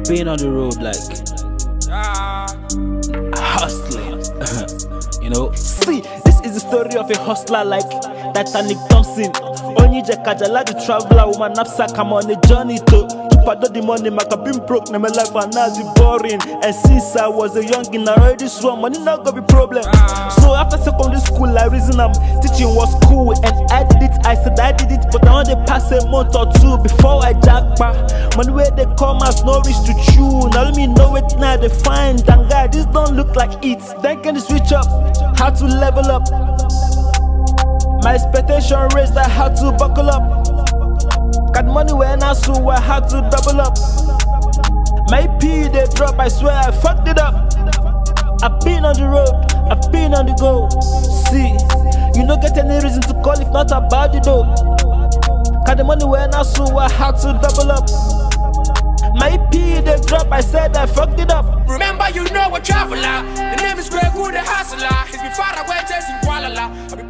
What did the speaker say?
been on the road like hustling. You know, see, this is the story of a hustler like Titanic Thompson. Only Kajala the traveler, woman knapsack, I'm on a journey to pardon the money. I have been broke, now my life and now it's boring. And since I was a youngin', I already swam, money not gonna be problem. So after secondary school, I reason teaching was cool, and I did it. I said I did it, but I only pass a month or two before I jackpot. Money where they come as no reach to chew. Now let me know it now they find. And guy, this don't look like it. Then can you switch up? How to level up? My expectation raised, I had to buckle up. Got money when I saw, I had to double up. My P they drop, I swear I fucked it up. I've been on the road, I've been on the go. See, you don't get any reason to call if not about it though. Got the money when I saw, I had to double up. My P they drop, I said I fucked it up. Remember, you know a traveler. The name is Greg Wood, the hustler. He's been far away chasing Kuala.